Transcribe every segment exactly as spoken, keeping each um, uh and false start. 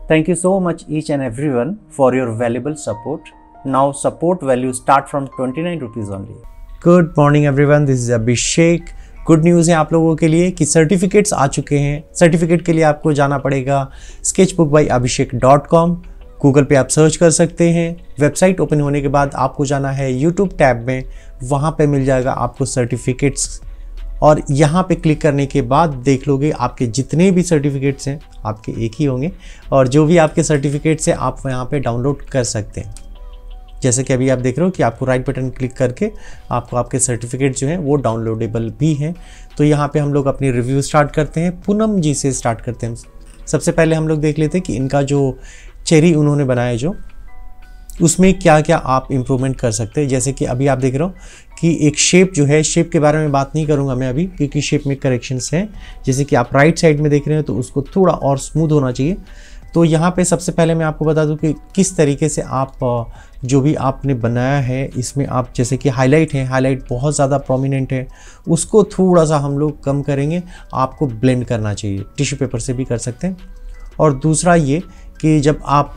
Thank you so much each and everyone for your valuable support. Now support value start from twenty-nine rupees only. Good morning everyone, this is Abhishek. Good news है आप लोगों के लिए कि certificates आ चुके हैं। Certificate के लिए आपको जाना पड़ेगा sketchbook by Abhishek dot com. Google पे आप सर्च कर सकते हैं। वेबसाइट ओपन होने के बाद आपको जाना है यूट्यूब टैब में, वहाँ पे मिल जाएगा आपको सर्टिफिकेट्स, और यहाँ पे क्लिक करने के बाद देख लोगे आपके जितने भी सर्टिफिकेट्स हैं, आपके एक ही होंगे, और जो भी आपके सर्टिफिकेट्स हैं आप यहाँ पे डाउनलोड कर सकते हैं। जैसे कि अभी आप देख रहे हो कि आपको राइट बटन क्लिक करके आपको आपके सर्टिफिकेट जो हैं वो डाउनलोडेबल भी हैं। तो यहाँ पे हम लोग अपनी रिव्यू स्टार्ट करते हैं। पूनम जी से स्टार्ट करते हैं। सबसे पहले हम लोग देख लेते हैं कि इनका जो चेरी उन्होंने बनाया जो उसमें क्या क्या आप इम्प्रूवमेंट कर सकते हैं। जैसे कि अभी आप देख रहे हो कि एक शेप जो है, शेप के बारे में बात नहीं करूँगा मैं अभी क्योंकि शेप में करेक्शंस हैं। जैसे कि आप राइट साइड में देख रहे हो तो उसको थोड़ा और स्मूथ होना चाहिए। तो यहाँ पे सबसे पहले मैं आपको बता दूं कि किस तरीके से आप जो भी आपने बनाया है इसमें आप जैसे कि हाईलाइट है, हाईलाइट बहुत ज़्यादा प्रोमिनेंट है, उसको थोड़ा सा हम लोग कम करेंगे। आपको ब्लेंड करना चाहिए, टिश्यू पेपर से भी कर सकते हैं। और दूसरा ये कि जब आप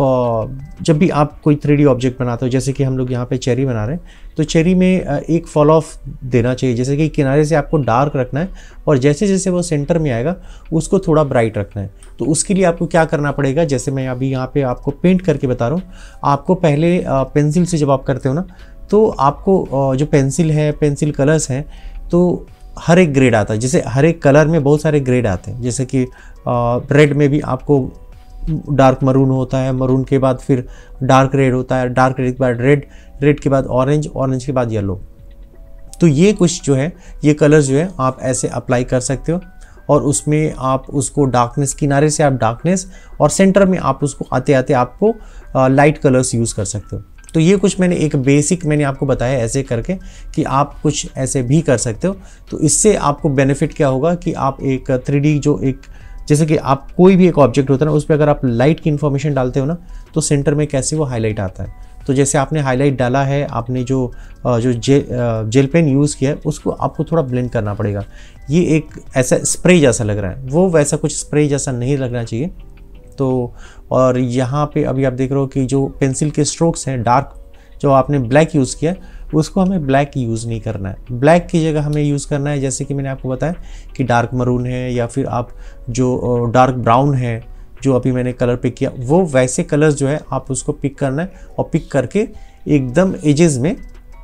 जब भी आप कोई थ्री डी ऑब्जेक्ट बनाते हो, जैसे कि हम लोग यहाँ पे चेरी बना रहे हैं, तो चेरी में एक फॉल ऑफ देना चाहिए। जैसे कि किनारे से आपको डार्क रखना है और जैसे जैसे वो सेंटर में आएगा उसको थोड़ा ब्राइट रखना है। तो उसके लिए आपको क्या करना पड़ेगा, जैसे मैं अभी यहाँ पे आपको पेंट करके बता रहा हूँ। आपको पहले पेंसिल से जब आप करते हो ना, तो आपको जो पेंसिल है, पेंसिल कलर्स हैं, तो हर एक ग्रेड आता है। जैसे हर एक कलर में बहुत सारे ग्रेड आते हैं। जैसे कि रेड में भी आपको डार्क मरून होता है, मरून के बाद फिर डार्क रेड होता है, डार्क रेड के बाद रेड, रेड के बाद ऑरेंज, ऑरेंज के बाद येलो। तो ये कुछ जो है, ये कलर्स जो है आप ऐसे अप्लाई कर सकते हो और उसमें आप उसको डार्कनेस, किनारे से आप डार्कनेस और सेंटर में आप उसको आते आते आपको लाइट कलर्स यूज़ कर सकते हो। तो ये कुछ मैंने एक बेसिक मैंने आपको बताया ऐसे करके कि आप कुछ ऐसे भी कर सकते हो। तो इससे आपको बेनिफिट क्या होगा कि आप एक थ्री डी जो एक, जैसे कि आप कोई भी एक ऑब्जेक्ट होता है ना, उस पर अगर आप लाइट की इन्फॉर्मेशन डालते हो ना, तो सेंटर में कैसे वो हाईलाइट आता है। तो जैसे आपने हाईलाइट डाला है, आपने जो जो जे, जेल पेन यूज़ किया है उसको आपको थोड़ा ब्लेंड करना पड़ेगा। ये एक ऐसा स्प्रे जैसा लग रहा है, वो वैसा कुछ स्प्रे जैसा नहीं लगना चाहिए। तो और यहाँ पे अभी आप देख रहे हो कि जो पेंसिल के स्ट्रोक्स हैं, डार्क जो आपने ब्लैक यूज़ किया उसको हमें ब्लैक यूज़ नहीं करना है। ब्लैक की जगह हमें यूज़ करना है, जैसे कि मैंने आपको बताया कि डार्क मरून है या फिर आप जो डार्क ब्राउन है जो अभी मैंने कलर पिक किया, वो वैसे कलर्स जो है आप उसको पिक करना है और पिक करके एकदम एजेस में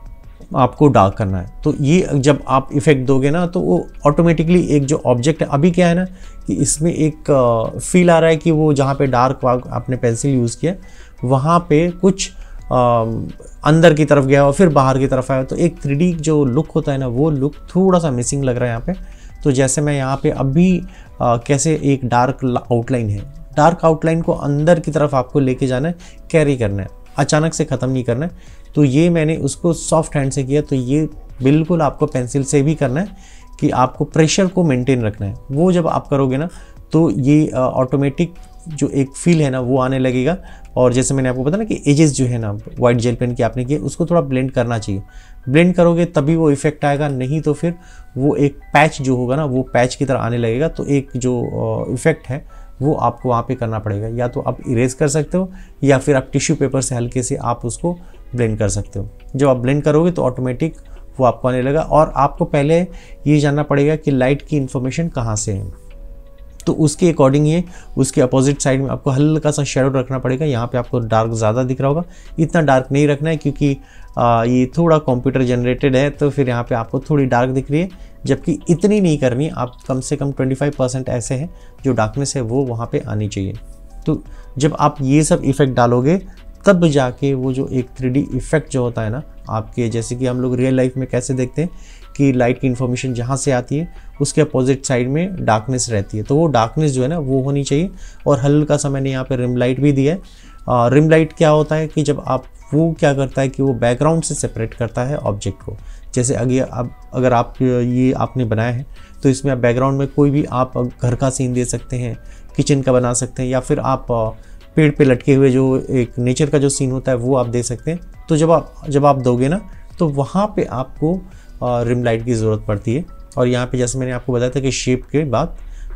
आपको डार्क करना है। तो ये जब आप इफेक्ट दोगे ना तो वो ऑटोमेटिकली एक जो ऑब्जेक्ट है, अभी क्या है ना कि इसमें एक फील आ रहा है कि वो जहाँ पे डार्क आपने पेंसिल यूज़ किया वहाँ पे कुछ आ, अंदर की तरफ गया और फिर बाहर की तरफ आया। तो एक थ्री डी जो लुक होता है ना, वो लुक थोड़ा सा मिसिंग लग रहा है यहाँ पे। तो जैसे मैं यहाँ पे अभी आ, कैसे एक डार्क आउटलाइन है, डार्क आउटलाइन को अंदर की तरफ आपको लेके जाना है, कैरी करना है, अचानक से ख़त्म नहीं करना है। तो ये मैंने उसको सॉफ्ट हैंड से किया। तो ये बिल्कुल आपको पेंसिल से भी करना है कि आपको प्रेशर को मेंटेन रखना है। वो जब आप करोगे ना तो ये ऑटोमेटिक जो एक फील है ना वो आने लगेगा। और जैसे मैंने आपको बताया ना कि एजेस जो है ना वाइट जेल पेन की आपने किया, उसको थोड़ा ब्लेंड करना चाहिए। ब्लेंड करोगे तभी वो इफेक्ट आएगा, नहीं तो फिर वो एक पैच जो होगा ना वो पैच की तरह आने लगेगा। तो एक जो इफेक्ट है वो आपको वहाँ पे करना पड़ेगा। या तो आप इरेज कर सकते हो या फिर आप टिश्यू पेपर से हल्के से आप उसको ब्लेंड कर सकते हो। जब आप ब्लेंड करोगे तो ऑटोमेटिक वो आपको आने लगा। और आपको पहले ये जानना पड़ेगा कि लाइट की इन्फॉर्मेशन कहाँ से है। तो उसके अकॉर्डिंग ये उसके अपोजिट साइड में आपको हल्का सा शेडो रखना पड़ेगा। यहाँ पे आपको डार्क ज़्यादा दिख रहा होगा, इतना डार्क नहीं रखना है क्योंकि आ, ये थोड़ा कंप्यूटर जनरेटेड है। तो फिर यहाँ पे आपको थोड़ी डार्क दिख रही है, जबकि इतनी नहीं करनी। आप कम से कम पच्चीस परसेंट ऐसे हैं जो डार्कनेस है वो वहाँ पे आनी चाहिए। तो जब आप ये सब इफेक्ट डालोगे तब जाके वो जो एक थ्री डी इफेक्ट जो होता है ना आपके, जैसे कि हम लोग रियल लाइफ में कैसे देखते हैं कि लाइट की इन्फॉर्मेशन जहाँ से आती है उसके अपोजिट साइड में डार्कनेस रहती है। तो वो डार्कनेस जो है ना वो होनी चाहिए। और हल्का सा मैंने यहाँ पे रिम लाइट भी दिया है। रिम लाइट क्या होता है कि जब आप, वो क्या करता है कि वो बैकग्राउंड से सेपरेट करता है ऑब्जेक्ट को। जैसे अगर अब अगर आप ये आपने बनाया है तो इसमें आप बैकग्राउंड में कोई भी आप घर का सीन दे सकते हैं, किचन का बना सकते हैं, या फिर आप पेड़ पे लटके हुए जो एक नेचर का जो सीन होता है वो आप दे सकते हैं। तो जब आप जब आप दोगे ना तो वहाँ पे आपको रिम लाइट की ज़रूरत पड़ती है। और यहाँ पे जैसे मैंने आपको बताया था कि शेप के बाद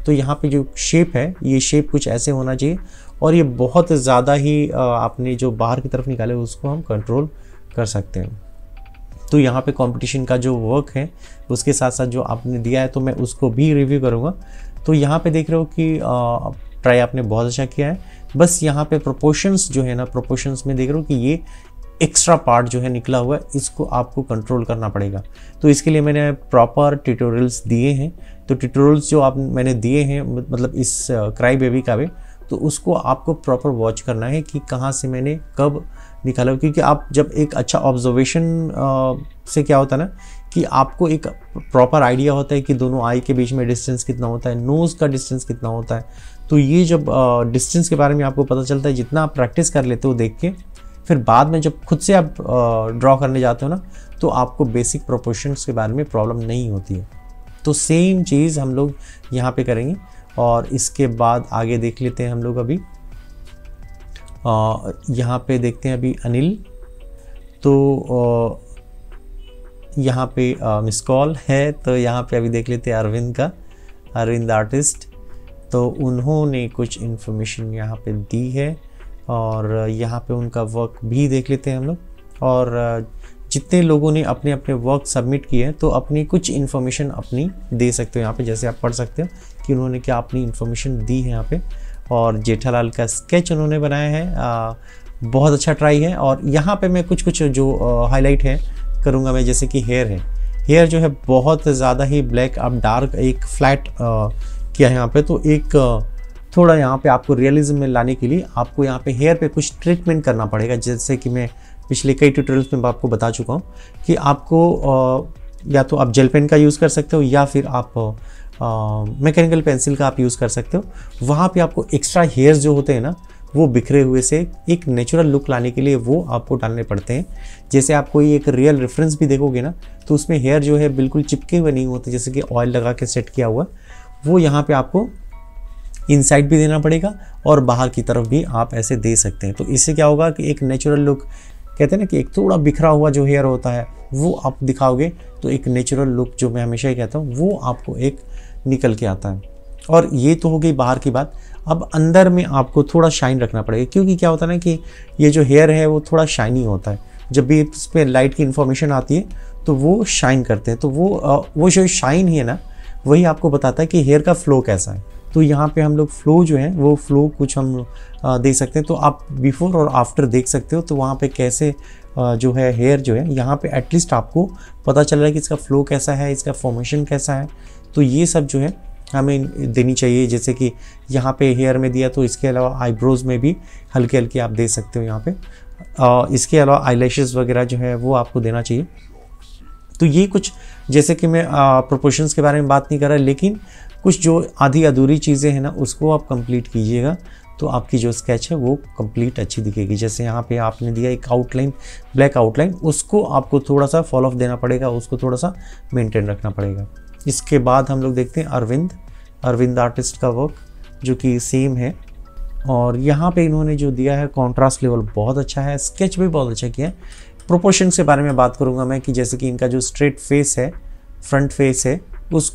तो यहाँ पे जो शेप है ये शेप कुछ ऐसे होना चाहिए, और ये बहुत ज़्यादा ही आपने जो बाहर की तरफ निकाले उसको हम कंट्रोल कर सकते हैं। तो यहाँ पे कंपटीशन का जो वर्क है उसके साथ साथ जो आपने दिया है तो मैं उसको भी रिव्यू करूँगा। तो यहाँ पे देख रहे हो कि ट्राई आपने बहुत अच्छा किया है, बस यहाँ पे प्रोपोर्शंस जो है ना, प्रोपोर्शंस में देख रहे हो कि ये एक्स्ट्रा पार्ट जो है निकला हुआ है, इसको आपको कंट्रोल करना पड़ेगा। तो इसके लिए मैंने प्रॉपर ट्यूटोरियल्स दिए हैं। तो ट्यूटोरियल्स जो आप मैंने दिए हैं मतलब इस क्राई बेबी का भी, तो उसको आपको प्रॉपर वॉच करना है कि कहाँ से मैंने कब निकाला, क्योंकि आप जब एक अच्छा ऑब्जर्वेशन से क्या होता है ना कि आपको एक प्रॉपर आइडिया होता है कि दोनों आई के बीच में डिस्टेंस कितना होता है, नोज़ का डिस्टेंस कितना होता है। तो ये जब डिस्टेंस के बारे में आपको पता चलता है, जितना आप प्रैक्टिस कर लेते हो देख के, फिर बाद में जब खुद से आप ड्रॉ करने जाते हो ना, तो आपको बेसिक प्रोपोर्शंस के बारे में प्रॉब्लम नहीं होती है। तो सेम चीज़ हम लोग यहाँ पे करेंगे, और इसके बाद आगे देख लेते हैं हम लोग। अभी यहाँ पे देखते हैं अभी अनिल, तो यहाँ पे मिस कॉल है, तो यहाँ पे अभी देख लेते हैं अरविंद का, अरविंद आर्टिस्ट। तो उन्होंने कुछ इन्फॉर्मेशन यहाँ पे दी है, और यहाँ पे उनका वर्क भी देख लेते हैं हम लोग। और जितने लोगों ने अपने अपने वर्क सबमिट किए हैं तो अपनी कुछ इन्फॉर्मेशन अपनी दे सकते हो यहाँ पे, जैसे आप पढ़ सकते हो कि उन्होंने क्या अपनी इन्फॉर्मेशन दी है यहाँ पे। और जेठालाल का स्केच उन्होंने बनाया है, आ, बहुत अच्छा ट्राई है। और यहाँ पे मैं कुछ कुछ जो हाईलाइट है करूँगा मैं, जैसे कि हेयर है, हेयर जो है बहुत ज़्यादा ही ब्लैक, आप डार्क एक फ्लैट किया है यहाँ पे। तो एक आ, थोड़ा यहाँ पे आपको रियलिज्म में लाने के लिए आपको यहाँ पे हेयर पे कुछ ट्रीटमेंट करना पड़ेगा, जैसे कि मैं पिछले कई ट्यूटोरियल्स में आपको बता चुका हूँ कि आपको या तो आप जेल पेन का यूज़ कर सकते हो, या फिर आप मैकेनिकल पेंसिल का आप यूज़ कर सकते हो। वहाँ पे आपको एक्स्ट्रा हेयर्स जो होते हैं ना, वो बिखरे हुए से एक नेचुरल लुक लाने के लिए वो आपको डालने पड़ते हैं। जैसे आप कोई एक रियल रेफरेंस भी देखोगे ना, तो उसमें हेयर जो है बिल्कुल चिपके हुए नहीं होते, जैसे कि ऑयल लगा के सेट किया हुआ, वो यहाँ पे आपको इनसाइड भी देना पड़ेगा और बाहर की तरफ भी आप ऐसे दे सकते हैं। तो इससे क्या होगा कि एक नेचुरल लुक, कहते हैं ना कि एक थोड़ा बिखरा हुआ जो हेयर होता है वो आप दिखाओगे तो एक नेचुरल लुक, जो मैं हमेशा ही कहता हूँ, वो आपको एक निकल के आता है। और ये तो हो गई बाहर की बात। अब अंदर में आपको थोड़ा शाइन रखना पड़ेगा, क्योंकि क्या होता है ना कि ये जो हेयर है वो थोड़ा शाइनी होता है। जब भी इस पर लाइट की इन्फॉर्मेशन आती है तो वो शाइन करते हैं। तो वो वो जो शाइन है ना, वही आपको बताता है कि हेयर का फ्लो कैसा है। तो यहाँ पे हम लोग फ्लो जो है वो फ्लो कुछ हम दे सकते हैं। तो आप बिफोर और आफ्टर देख सकते हो, तो वहाँ पे कैसे जो है हेयर जो है, यहाँ पे एटलीस्ट आपको पता चल रहा है कि इसका फ्लो कैसा है, इसका फॉर्मेशन कैसा है। तो ये सब जो है हमें देनी चाहिए। जैसे कि यहाँ पे हेयर में दिया, तो इसके अलावा आईब्रोज़ में भी हल्के हल्के आप दे सकते हो यहाँ पे। आ, इसके अलावा आईलैशेस वगैरह जो है वो आपको देना चाहिए। तो ये कुछ, जैसे कि मैं प्रोपोर्शंस के बारे में बात नहीं कर रहा, लेकिन कुछ जो आधी अधूरी चीज़ें हैं ना, उसको आप कंप्लीट कीजिएगा, तो आपकी जो स्केच है वो कंप्लीट अच्छी दिखेगी। जैसे यहाँ पे आपने दिया एक आउटलाइन, ब्लैक आउटलाइन, उसको आपको थोड़ा सा फॉलो ऑफ देना पड़ेगा, उसको थोड़ा सा मेंटेन रखना पड़ेगा। इसके बाद हम लोग देखते हैं अरविंद, अरविंद आर्टिस्ट का वर्क जो कि सेम है। और यहाँ पे इन्होंने जो दिया है कॉन्ट्रास्ट लेवल बहुत अच्छा है, स्केच भी बहुत अच्छा किया है। प्रोपोर्शंस के बारे में बात करूँगा मैं कि जैसे कि इनका जो स्ट्रेट फेस है, फ्रंट फेस है,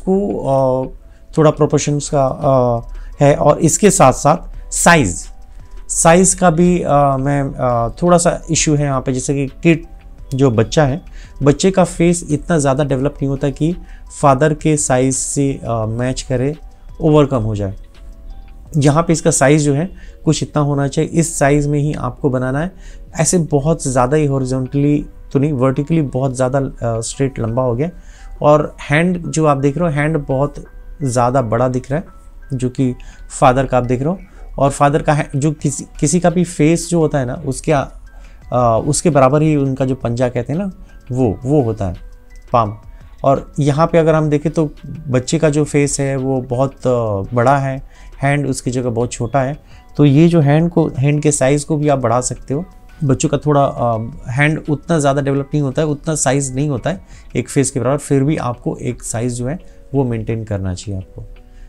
उसको थोड़ा प्रोपोर्शंस का है। और इसके साथ साथ साइज़ साइज़ का भी आ, मैं आ, थोड़ा सा इशू है यहाँ पे। जैसे कि किड जो बच्चा है, बच्चे का फेस इतना ज़्यादा डेवलप नहीं होता कि फादर के साइज़ से मैच करे, ओवरकम हो जाए। यहाँ पे इसका साइज़ जो है कुछ इतना होना चाहिए, इस साइज़ में ही आपको बनाना है। ऐसे बहुत ज़्यादा ही हॉरिजॉन्टली तो नहीं, वर्टिकली बहुत ज़्यादा स्ट्रेट लंबा हो गया। और हैंड जो आप देख रहे हो, हैंड बहुत ज़्यादा बड़ा दिख रहा है, जो कि फादर का आप देख रहे हो। और फादर का जो किसी किसी का भी फेस जो होता है ना, उसके आ, उसके बराबर ही उनका जो पंजा कहते हैं ना, वो वो होता है, पाम। और यहाँ पे अगर हम देखें तो बच्चे का जो फेस है वो बहुत बड़ा है, हैंड उसकी जगह बहुत छोटा है। तो ये जो हैंड को, हैंड के साइज़ को भी आप बढ़ा सकते हो। बच्चों का थोड़ा हैंड उतना ज़्यादा डेवलप नहीं होता है, उतना साइज़ नहीं होता है एक फेस के बराबर, फिर भी आपको एक साइज़ जो है वो मेंटेन करना चाहिए आपको।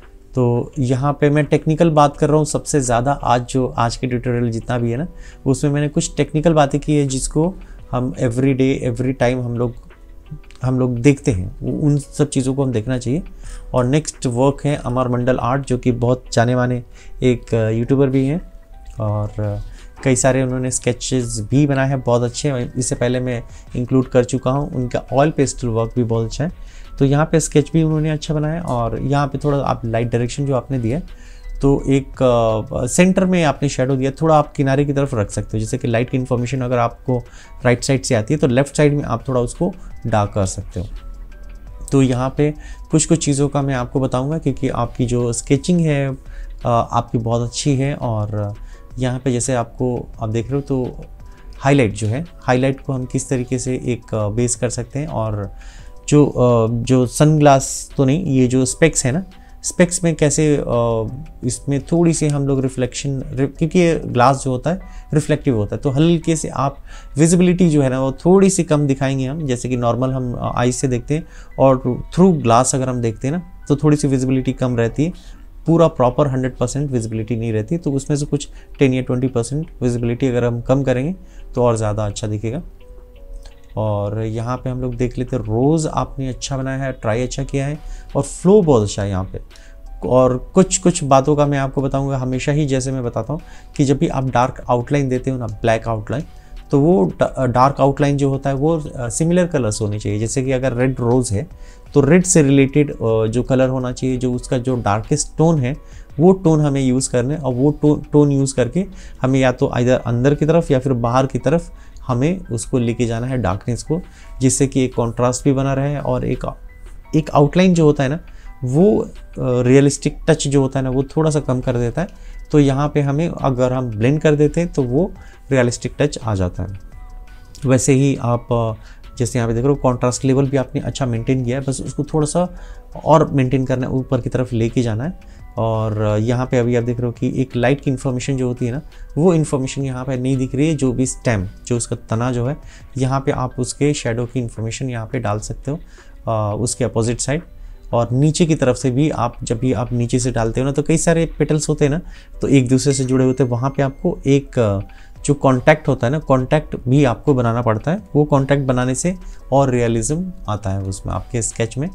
तो यहाँ पे मैं टेक्निकल बात कर रहा हूँ सबसे ज़्यादा। आज जो आज के ट्यूटोरियल जितना भी है ना, उसमें मैंने कुछ टेक्निकल बातें की है, जिसको हम एवरी डे एवरी टाइम हम लोग हम लोग देखते हैं, उन सब चीज़ों को हम देखना चाहिए। और नेक्स्ट वर्क है अमर मंडल आर्ट, जो कि बहुत जाने माने एक यूट्यूबर भी हैं और कई सारे उन्होंने स्केचेस भी बनाए हैं बहुत अच्छे। इससे पहले मैं इंक्लूड कर चुका हूँ, उनका ऑयल पेस्टल वर्क भी बहुत अच्छा है। तो यहाँ पे स्केच भी उन्होंने अच्छा बनाया और यहाँ पे थोड़ा आप लाइट डायरेक्शन जो आपने दिया, तो एक सेंटर uh, में आपने शेडो दिया, थोड़ा आप किनारे की तरफ रख सकते हो। जैसे कि लाइट की इन्फॉर्मेशन अगर आपको राइट साइड से आती है तो लेफ्ट साइड में आप थोड़ा उसको डार्क कर सकते हो। तो यहाँ पे कुछ कुछ चीज़ों का मैं आपको बताऊँगा, क्योंकि आपकी जो स्केचिंग है uh, आपकी बहुत अच्छी है। और यहाँ पे जैसे आपको आप देख रहे हो तो हाईलाइट जो है, हाईलाइट को हम किस तरीके से एक बेस कर सकते हैं। और जो जो सनग्लास तो नहीं, ये जो स्पेक्स है ना, स्पेक्स में कैसे इसमें थोड़ी सी हम लोग रिफ्लेक्शन, क्योंकि ये ग्लास जो होता है रिफ्लेक्टिव होता है, तो हल्के से आप विजिबिलिटी जो है ना वो थोड़ी सी कम दिखाएंगे हम, जैसे कि नॉर्मल हम आई से देखते हैं और थ्रू ग्लास अगर हम देखते हैं ना तो थोड़ी सी विजिबिलिटी कम रहती है, पूरा प्रॉपर हंड्रेड परसेंट विजिबिलिटी नहीं रहती। तो उसमें से कुछ टेन या ट्वेंटी परसेंट विजिबिलिटी अगर हम कम करेंगे तो और ज़्यादा अच्छा दिखेगा। और यहाँ पे हम लोग देख लेते हैं, रोज़ आपने अच्छा बनाया है, ट्राई अच्छा किया है और फ्लो बहुत अच्छा है यहाँ पे। और कुछ कुछ बातों का मैं आपको बताऊँगा हमेशा ही, जैसे मैं बताता हूँ कि जब भी आप डार्क आउटलाइन देते हो ना, ब्लैक आउटलाइन, तो वो डार्क आउटलाइन जो होता है वो सिमिलर कलर्स होने चाहिए। जैसे कि अगर रेड रोज़ है तो रेड से रिलेटेड जो कलर होना चाहिए, जो उसका जो डार्केस्ट टोन है वो टोन हमें यूज़ करने, और वो टोन टोन यूज़ करके हमें या तो इधर अंदर की तरफ या फिर बाहर की तरफ हमें उसको लेके जाना है डार्कनेस को, जिससे कि एक कॉन्ट्रास्ट भी बना रहे और एक एक आउटलाइन जो होता है ना वो रियलिस्टिक टच जो होता है ना वो थोड़ा सा कम कर देता है। तो यहाँ पे हमें अगर हम ब्लेंड कर देते हैं तो वो रियलिस्टिक टच आ जाता है। वैसे ही आप जैसे यहाँ पे देख रहे हो कॉन्ट्रास्ट लेवल भी आपने अच्छा मेंटेन किया है, बस उसको थोड़ा सा और मेंटेन करना है, ऊपर की तरफ लेके जाना है। और यहाँ पे अभी आप देख रहे हो कि एक लाइट की इन्फॉर्मेशन जो होती है ना वो इन्फॉर्मेशन यहाँ पे नहीं दिख रही है। जो भी स्टेम, जो उसका तना जो है, यहाँ पे आप उसके शेडो की इन्फॉर्मेशन यहाँ पे डाल सकते हो आ, उसके अपोजिट साइड। और नीचे की तरफ से भी आप जब भी आप नीचे से डालते हो ना तो कई सारे पेटल्स होते हैं ना तो एक दूसरे से जुड़े होते हैं, वहाँ पे आपको एक जो कांटेक्ट होता है ना, कांटेक्ट भी आपको बनाना पड़ता है। वो कांटेक्ट बनाने से और रियलिज्म आता है उसमें आपके स्केच में।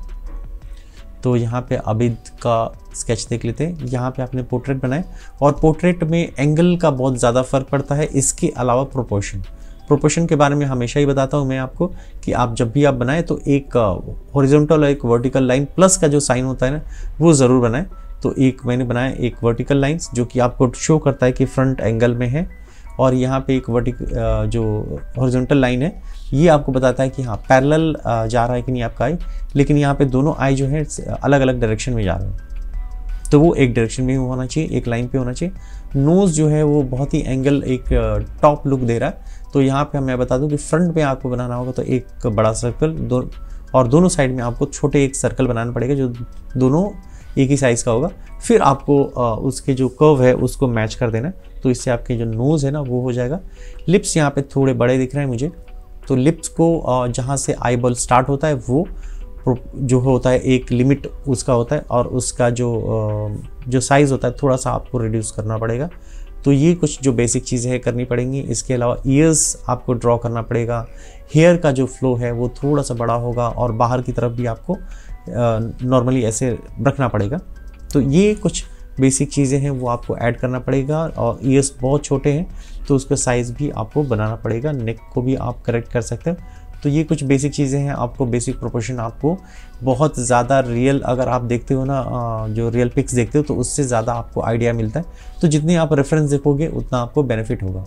तो यहाँ पे अबिद का स्केच देख लेते हैं। यहाँ पे आपने पोर्ट्रेट बनाए और पोर्ट्रेट में एंगल का बहुत ज़्यादा फर्क पड़ता है। इसके अलावा प्रोपोर्शन, प्रोपोर्शन के बारे में हमेशा ही बताता हूँ मैं आपको कि आप जब भी आप बनाएं तो एक हॉरिजॉन्टल और एक वर्टिकल लाइन प्लस का जो साइन होता है ना वो ज़रूर बनाएं। तो एक मैंने बनाया एक वर्टिकल लाइंस जो कि आपको शो करता है कि फ्रंट एंगल में है, और यहाँ पे एक वर्टिक जो हॉरिजॉन्टल लाइन है ये आपको बताता है कि हाँ पैरेलल जा रहा है कि नहीं आपका आई, लेकिन यहाँ पे दोनों आई जो है अलग अलग डायरेक्शन में जा रहे हैं, तो वो एक डायरेक्शन में होना चाहिए, एक लाइन पे होना चाहिए। नोज़ जो है वो बहुत ही एंगल एक टॉप लुक दे रहा है, तो यहाँ पे मैं बता दूँ कि फ्रंट में आपको बनाना होगा तो एक बड़ा सर्कल दो, और दोनों साइड में आपको छोटे एक सर्कल बनाना पड़ेगा जो दोनों एक ही साइज़ का होगा। फिर आपको उसके जो कर्व है उसको मैच कर देना, तो इससे आपके जो नोज़ है ना वो हो जाएगा। लिप्स यहाँ पे थोड़े बड़े दिख रहे हैं मुझे, तो लिप्स को जहाँ से आई बॉल स्टार्ट होता है वो जो होता है एक लिमिट उसका होता है, और उसका जो जो साइज़ होता है थोड़ा सा आपको रिड्यूस करना पड़ेगा। तो ये कुछ जो बेसिक चीज़ें हैं करनी पड़ेंगी। इसके अलावा ईयर्स आपको ड्रॉ करना पड़ेगा, हेयर का जो फ्लो है वो थोड़ा सा बड़ा होगा, और बाहर की तरफ भी आपको नॉर्मली ऐसे रखना पड़ेगा। तो ये कुछ बेसिक चीज़ें हैं वो आपको ऐड करना पड़ेगा। और ईयर्स बहुत छोटे हैं तो उसका साइज़ भी आपको बनाना पड़ेगा, नेक को भी आप करेक्ट कर सकते हो। तो ये कुछ बेसिक चीज़ें हैं, आपको बेसिक प्रोपोर्शन आपको बहुत ज़्यादा रियल अगर आप देखते हो ना, जो रियल पिक्स देखते हो तो उससे ज़्यादा आपको आइडिया मिलता है। तो जितने आप रेफरेंस देखोगे उतना आपको बेनिफिट होगा।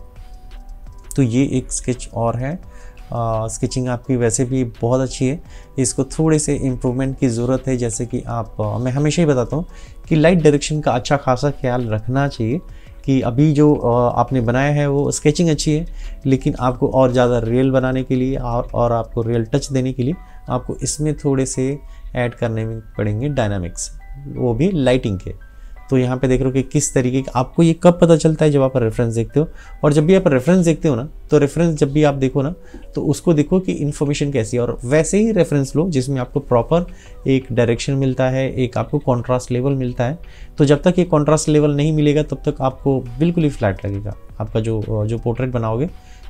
तो ये एक स्केच और है। स्केचिंग आपकी वैसे भी बहुत अच्छी है, इसको थोड़े से इम्प्रूवमेंट की ज़रूरत है। जैसे कि आप आ, मैं हमेशा ही बताता हूँ कि लाइट डायरेक्शन का अच्छा खासा ख्याल रखना चाहिए कि अभी जो आ, आपने बनाया है वो स्केचिंग अच्छी है, लेकिन आपको और ज़्यादा रियल बनाने के लिए और, और आपको रियल टच देने के लिए आपको इसमें थोड़े से ऐड करने में पड़ेंगे डायनामिक्स, वो भी लाइटिंग के। तो यहाँ पे देख रहे हो कि किस तरीके का आपको ये कब पता चलता है, जब आप रेफरेंस देखते हो। और जब भी आप रेफरेंस देखते हो ना तो रेफरेंस जब भी आप देखो ना तो उसको देखो कि इन्फॉर्मेशन कैसी है, और वैसे ही रेफरेंस लो जिसमें आपको प्रॉपर एक डायरेक्शन मिलता है, एक आपको कॉन्ट्रास्ट लेवल मिलता है। तो जब तक ये कॉन्ट्रास्ट लेवल नहीं मिलेगा तब तक आपको बिल्कुल ही फ्लैट लगेगा। आपका जो जो पोर्ट्रेट बनाओगे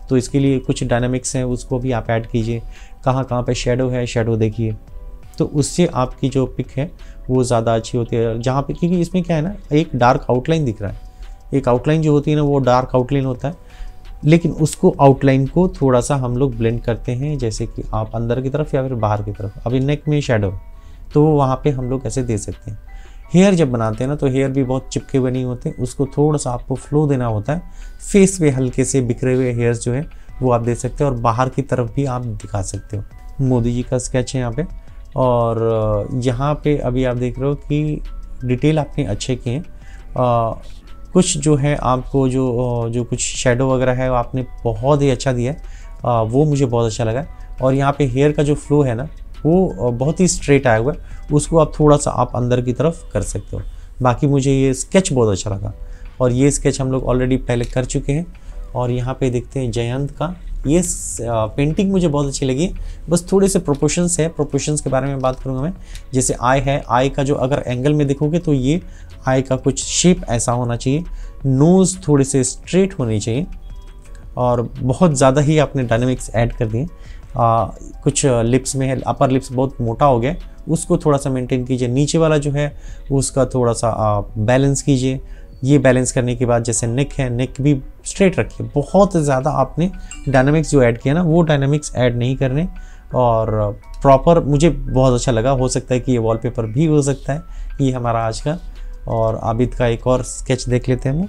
तो इसके लिए कुछ डायनामिक्स हैं, उसको भी आप ऐड कीजिए। कहाँ कहाँ पे शेडो है, शेडो देखिए, तो उससे आपकी जो पिक है वो ज़्यादा अच्छी होती है। जहाँ पे, क्योंकि इसमें क्या है ना, एक डार्क आउटलाइन दिख रहा है, एक आउटलाइन जो होती है ना वो डार्क आउटलाइन होता है, लेकिन उसको आउटलाइन को थोड़ा सा हम लोग ब्लेंड करते हैं, जैसे कि आप अंदर की तरफ या फिर बाहर की तरफ। अभी नेक में शेडो तो वहाँ पे हम लोग ऐसे दे सकते हैं। हेयर जब बनाते हैं ना तो हेयर भी बहुत चिपके हुए नहीं होते, उसको थोड़ा सा आपको फ्लो देना होता है। फेस पे हल्के से बिखरे हुए हेयर्स जो है वो आप दे सकते हो, और बाहर की तरफ भी आप दिखा सकते हो। मोदी जी का स्केच है यहाँ पे, और यहाँ पे अभी आप देख रहे हो कि डिटेल आपने अच्छे किए हैं। कुछ जो है आपको जो जो कुछ शेडो वगैरह है वो आपने बहुत ही अच्छा दिया है, आ, वो मुझे बहुत अच्छा लगा। और यहाँ पे हेयर का जो फ्लो है ना वो बहुत ही स्ट्रेट आया हुआ है, उसको आप थोड़ा सा आप अंदर की तरफ कर सकते हो। बाकी मुझे ये स्केच बहुत अच्छा लगा, और ये स्केच हम लोग ऑलरेडी पहले कर चुके हैं। और यहाँ पे देखते हैं जयंत का ये पेंटिंग मुझे बहुत अच्छी लगी, बस थोड़े से प्रोपोर्शंस है, प्रोपोर्शंस के बारे में बात करूँगा मैं। जैसे आई है, आई का जो अगर एंगल में देखोगे तो ये आई का कुछ शेप ऐसा होना चाहिए, नोज़ थोड़े से स्ट्रेट होनी चाहिए, और बहुत ज़्यादा ही आपने डायनामिक्स ऐड कर दिए। कुछ लिप्स में है, अपर लिप्स बहुत मोटा हो गया, उसको थोड़ा सा मेंटेन कीजिए। नीचे वाला जो है उसका थोड़ा सा बैलेंस कीजिए। ये बैलेंस करने के बाद जैसे नेक है, नेक भी स्ट्रेट रखिए। बहुत ज़्यादा आपने डायनामिक्स जो ऐड किया ना वो डायनामिक्स ऐड नहीं करने, और प्रॉपर मुझे बहुत अच्छा लगा। हो सकता है कि ये वॉलपेपर भी हो सकता है। ये हमारा आज का, और आबिद का एक और स्केच देख लेते हैं हम।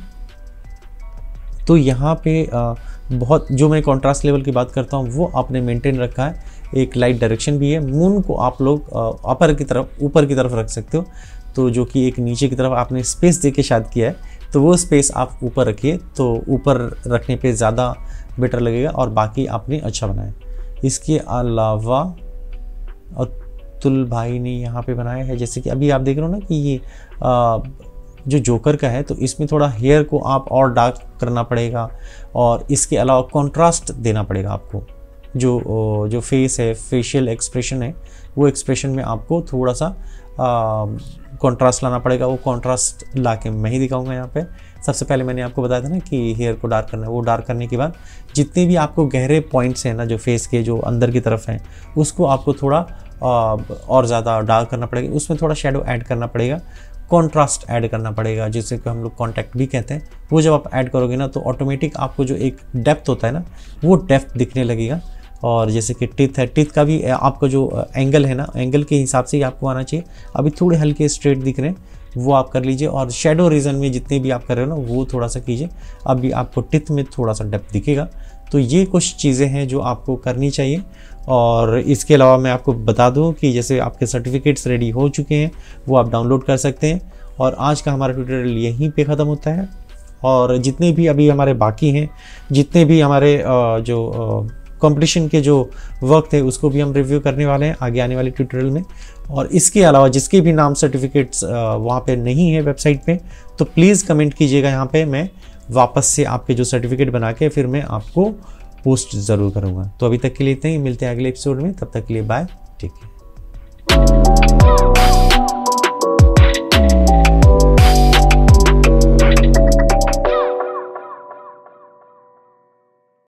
तो यहाँ पे आ, बहुत जो मैं कॉन्ट्रास्ट लेवल की बात करता हूँ वो आपने मेंटेन रखा है। एक लाइट डायरेक्शन भी है, मून को आप लोग अपर की तरफ, ऊपर की तरफ रख सकते हो, तो जो कि एक नीचे की तरफ आपने स्पेस दे के शायद किया है, तो वो स्पेस आप ऊपर रखिए, तो ऊपर रखने पे ज़्यादा बेटर लगेगा। और बाकी आपने अच्छा बनाया। इसके अलावा अतुल भाई ने यहाँ पे बनाया है, जैसे कि अभी आप देख रहे हो ना कि ये आ, जो जोकर का है, तो इसमें थोड़ा हेयर को आप और डार्क करना पड़ेगा, और इसके अलावा कंट्रास्ट देना पड़ेगा आपको। जो जो फेस है, फेशियल एक्सप्रेशन है, वो एक्सप्रेशन में आपको थोड़ा सा कंट्रास्ट लाना पड़ेगा। वो कंट्रास्ट ला के मैं ही दिखाऊंगा यहाँ पे। सबसे पहले मैंने आपको बताया था ना कि हेयर को डार्क करना है, वो डार्क करने के बाद जितने भी आपको गहरे पॉइंट्स हैं ना जो फेस के जो अंदर की तरफ हैं, उसको आपको थोड़ा आ, और ज़्यादा डार्क करना पड़ेगा। उसमें थोड़ा शेडो ऐड करना पड़ेगा, कॉन्ट्रास्ट ऐड करना पड़ेगा, जिसे कि हम लोग कॉन्टैक्ट भी कहते हैं। वो जब आप ऐड करोगे ना तो ऑटोमेटिक आपको जो एक डेप्थ होता है ना वो डेप्थ दिखने लगेगा। और जैसे कि टिथ है, टिथ का भी आपका जो एंगल है ना, एंगल के हिसाब से ही आपको आना चाहिए। अभी थोड़े हल्के स्ट्रेट दिख रहे हैं, वो आप कर लीजिए। और शेडो रीजन में जितने भी आप कर रहे हो ना वो थोड़ा सा कीजिए। अभी आपको टिथ में थोड़ा सा डेप्थ दिखेगा। तो ये कुछ चीज़ें हैं जो आपको करनी चाहिए। और इसके अलावा मैं आपको बता दूं कि जैसे आपके सर्टिफिकेट्स रेडी हो चुके हैं, वो आप डाउनलोड कर सकते हैं। और आज का हमारा ट्यूटोरियल यहीं पे ख़त्म होता है। और जितने भी अभी हमारे बाकी हैं, जितने भी हमारे जो कंपटीशन के जो वर्क थे उसको भी हम रिव्यू करने वाले हैं आगे आने वाले ट्यूटोरियल में। और इसके अलावा जिसके भी नाम सर्टिफिकेट्स वहाँ पे नहीं है वेबसाइट पे, तो प्लीज़ कमेंट कीजिएगा यहाँ पे। मैं वापस से आपके जो सर्टिफिकेट बना के फिर मैं आपको पोस्ट ज़रूर करूँगा। तो अभी तक के लिए इतना ही, मिलते हैं अगले एपिसोड में। तब तक के लिए बाय, टेक केयर।